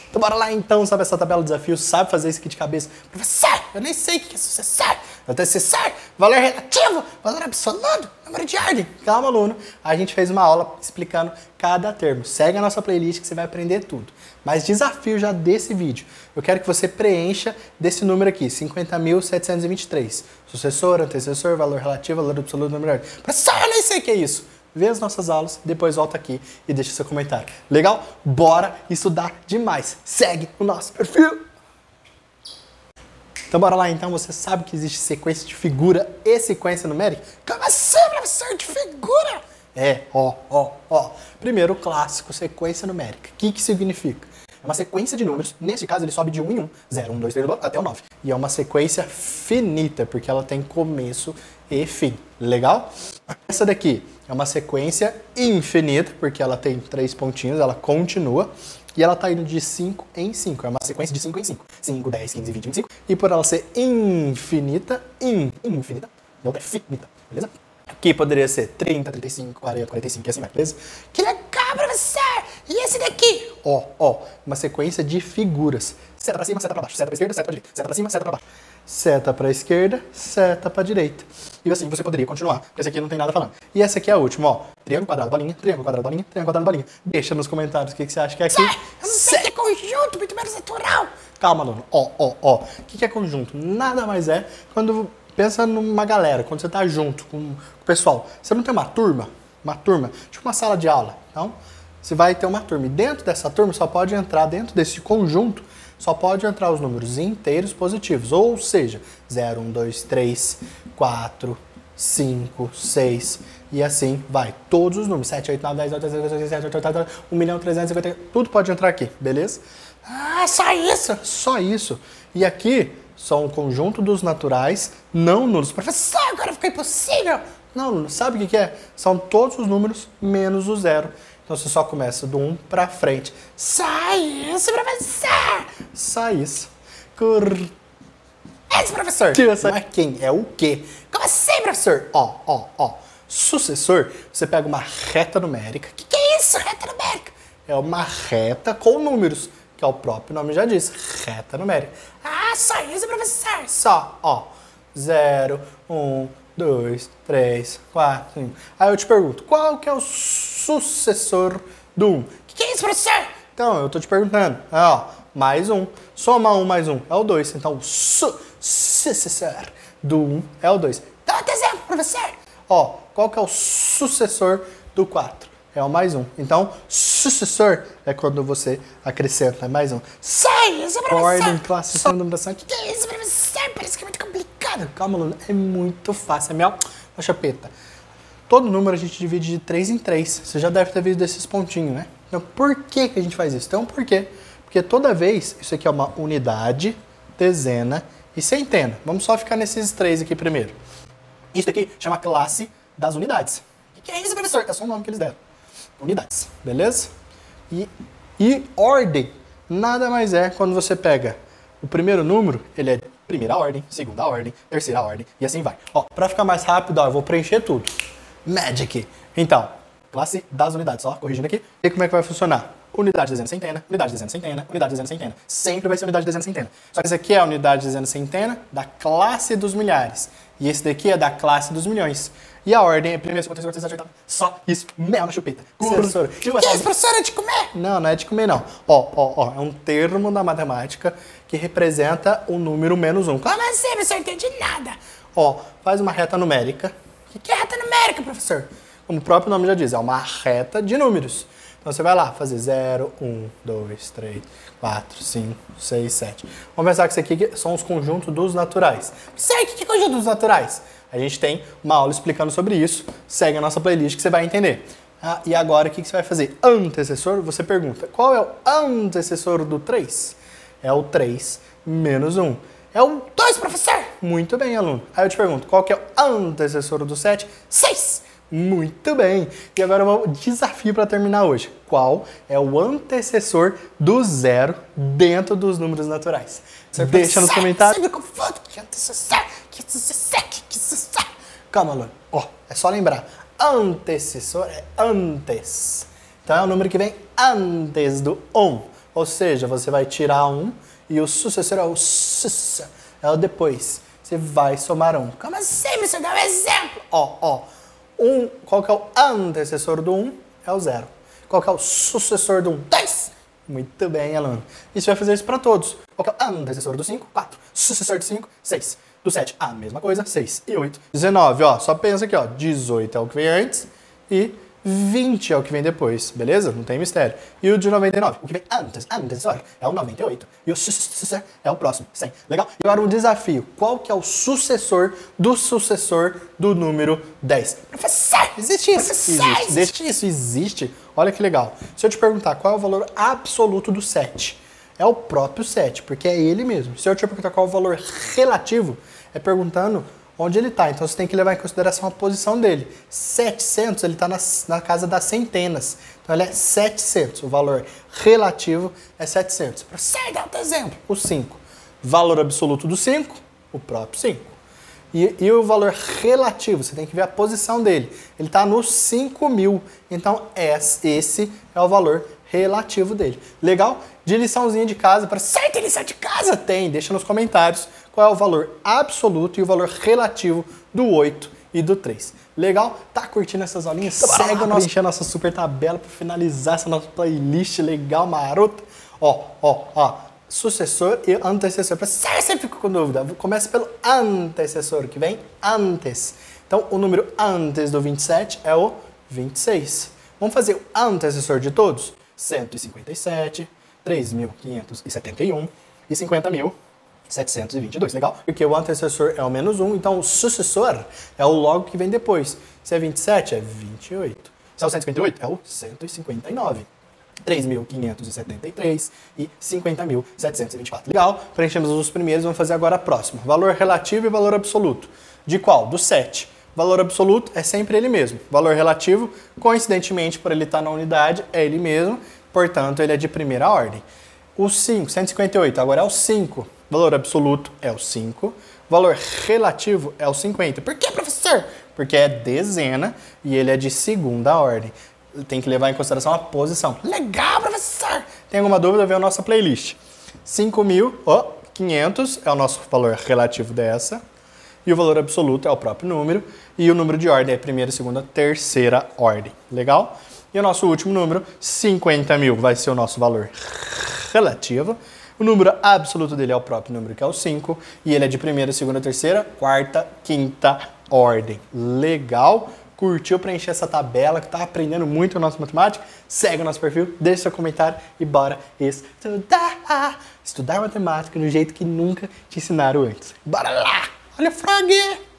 Então bora lá então, sabe essa tabela de desafios, sabe fazer isso aqui de cabeça? Professor, eu nem sei o que é sucessor, antecessor, valor relativo, valor absoluto, número de ordem. Calma, aluno, a gente fez uma aula explicando cada termo. Segue a nossa playlist que você vai aprender tudo. Mas desafio já desse vídeo, eu quero que você preencha desse número aqui, 50.723. Sucessor, antecessor, valor relativo, valor absoluto, número de ordem. Professor, eu nem sei o que é isso. Vê as nossas aulas, depois volta aqui e deixa seu comentário. Legal? Bora estudar demais. Segue o nosso perfil. Então bora lá então, você sabe que existe sequência de figura e sequência numérica? Como assim, professor, de figura? Primeiro, o clássico, sequência numérica. O que significa? É uma sequência de números, nesse caso ele sobe de 1 em 1, 0, 1, 2, 3, até o 9. E é uma sequência finita, porque ela tem começo e fim. Legal? Essa daqui é uma sequência infinita, porque ela tem 3 pontinhos, ela continua. E ela tá indo de 5 em 5. É uma sequência de 5 em 5. 5, 10, 15, 20, 25. E por ela ser infinita, não é finita, beleza? Aqui poderia ser 30, 35, 40, 45 e assim vai, beleza? Que legal, professor! E esse daqui? Uma sequência de figuras. Seta pra cima, seta pra baixo. Seta pra esquerda, seta pra direita. Seta pra cima, seta pra baixo. Seta pra esquerda, seta pra direita. E assim você poderia continuar, porque esse aqui não tem nada falando. E essa aqui é a última, ó. Triângulo, quadrado, bolinha, triângulo, quadrado, bolinha, triângulo, quadrado, bolinha. Deixa nos comentários o que você acha que é aqui. Eu não sei o que é conjunto, muito menos natural. Calma, aluno. O que é conjunto? Nada mais é quando... Pensa numa galera, quando você tá junto com o pessoal. Você não tem uma turma, tipo uma sala de aula. Então, você vai ter uma turma. E dentro dessa turma só pode entrar, dentro desse conjunto, só pode entrar os números inteiros positivos. Ou seja, 0, 1, 2, 3, 4, 5, 6 e assim vai. Todos os números. 7, 8, 9, 10, 11, 12, 13, 14, 15, 16, 17, 1.350.000, tudo pode entrar aqui, beleza? Ah, só isso? Só isso. E aqui são o conjunto dos naturais não nulos. Professor, agora fica impossível. Não, sabe o que é? São todos os números menos o zero. Então você só começa do 1 pra frente. Só isso, professor! Só isso. Esse professor! Não é quem, é o quê? Como assim, professor? Sucessor, você pega uma reta numérica. O que é isso, reta numérica? É uma reta com números, que é o próprio nome já diz, reta numérica. Ah, só isso, professor? Só, 0, 1, 2, 3, 4, 5. Aí eu te pergunto, qual que é o sucessor do 1? O que é isso, professor? Então, eu tô te perguntando. Mais 1. Soma 1 mais 1 é o 2. Então, o sucessor do 1 é o 2. Dá outro exemplo, professor. Qual que é o sucessor do 4? É o mais 1. Então, sucessor é quando você acrescenta mais 1. Sai, isso, professor! Ordem, classificação, numeração. O que é isso, professor? Parece que é muito complicado. Calma, aluno. É muito fácil. É mel na chapeta. Todo número a gente divide de 3 em 3. Você já deve ter visto esses pontinhos, né? Então, por que a gente faz isso? Então, por quê? Porque toda vez, isso aqui é uma unidade, dezena e centena. Vamos só ficar nesses 3 aqui primeiro. Isso aqui chama classe das unidades. O que é isso, professor? É só o nome que eles deram. Unidades, beleza? E ordem nada mais é quando você pega o primeiro número, ele é primeira ordem, segunda ordem, terceira ordem e assim vai. Pra ficar mais rápido, eu vou preencher tudo. Magic. Então, classe das unidades, corrigindo aqui. E como é que vai funcionar? Unidade, dezena, centena, unidade, dezena, centena, unidade, dezena, centena. Sempre vai ser unidade, dezena, centena. Só que esse aqui é a unidade, dezena, centena da classe dos milhares. E esse daqui é da classe dos milhões. E a ordem é primeira, segunda, terceira, quarta, terceira, só isso, mel na chupeta. Professora. Que é isso, professora? É de comer? Não é de comer, não. É um termo da matemática que representa o número menos 1. Como assim, professor? Não entendi nada. Faz uma reta numérica. O que é reta numérica, professor? Como o próprio nome já diz, é uma reta de números. Então você vai lá fazer 0, 1, 2, 3, 4, 5, 6, 7. Vamos pensar que isso aqui são os conjuntos dos naturais. Sei o que é conjunto dos naturais? A gente tem uma aula explicando sobre isso. Segue a nossa playlist que você vai entender. E agora o que você vai fazer? Antecessor, você pergunta, qual é o antecessor do 3? É o 3 menos 1. É o 2, professor! Muito bem, aluno. Aí eu te pergunto, qual que é o antecessor do 7? 6! Muito bem. E agora o desafio para terminar hoje. Qual é o antecessor do 0 dentro dos números naturais? Deixa nos comentários. Que antecessor? Que antecessor? Que antecessor? Calma, aluno. É só lembrar. Antecessor é antes. Então é o número que vem antes do 1. Ou seja, você vai tirar um e o sucessor é o sucessor, é o depois. Você vai somar um. Como assim, professor? Dá um exemplo. Qual que é o antecessor do 1? É o 0. Qual que é o sucessor do 1? 2. Muito bem, aluno. E você vai fazer isso para todos. Qual que é o antecessor do 5? 4. Sucessor do 5? 6. Do 7, a mesma coisa, 6 e 8. 19, só pensa aqui, 18 é o que vem antes e 20 é o que vem depois, beleza? Não tem mistério. E o de 99, o que vem antes, antecessor, é o 98. E o sucessor é o próximo, 100. Legal? E agora um desafio. Qual que é o sucessor do número 10? Professor, existe isso? Existe isso, existe. Olha que legal. Se eu te perguntar qual é o valor absoluto do 7, é o próprio 7, porque é ele mesmo. Se eu te perguntar qual é o valor relativo, é perguntando onde ele está. Então você tem que levar em consideração a posição dele. 700, ele está na casa das centenas. Então ele é 700. O valor relativo é 700. Para você dar outro exemplo, o 5. Valor absoluto do 5, o próprio 5. E o valor relativo, você tem que ver a posição dele. Ele está nos 5.000. Então esse é o valor relativo dele. Legal? De liçãozinha de casa, para certa lição de casa tem, deixa nos comentários qual é o valor absoluto e o valor relativo do 8 e do 3. Legal? Tá curtindo essas aulinhas? Segue a nossa super tabela para finalizar essa nossa playlist legal, marota. Sucessor e antecessor. Para você fica com dúvida, começa pelo antecessor, que vem antes. Então, o número antes do 27 é o 26. Vamos fazer o antecessor de todos? 157, 3.571 e 50.722, legal? Porque o antecessor é o menos 1, então o sucessor é o logo que vem depois. Se é 27, é 28. Se é o 158, é o 159. 3.573 e 50.724. Legal? Preenchemos os primeiros, vamos fazer agora a próxima. Valor relativo e valor absoluto. De qual? Do 7. Valor absoluto é sempre ele mesmo. Valor relativo, coincidentemente, por ele estar na unidade, é ele mesmo. Portanto, ele é de primeira ordem. O 5, 158, agora é o 5. Valor absoluto é o 5. Valor relativo é o 50. Por que, professor? Porque é dezena e ele é de segunda ordem. Tem que levar em consideração a posição. Legal, professor! Tem alguma dúvida? Vê a nossa playlist. 5.500 é o nosso valor relativo dessa. E o valor absoluto é o próprio número. E o número de ordem é primeira, segunda, terceira ordem. Legal? E o nosso último número, 50.000, vai ser o nosso valor relativo. O número absoluto dele é o próprio número, que é o 5. E ele é de primeira, segunda, terceira, quarta, quinta ordem. Legal? Curtiu preencher essa tabela, que tá aprendendo muito a nossa matemática? Segue o nosso perfil, deixa seu comentário e bora estudar! Estudar matemática do jeito que nunca te ensinaram antes. Bora lá! Olha o frog!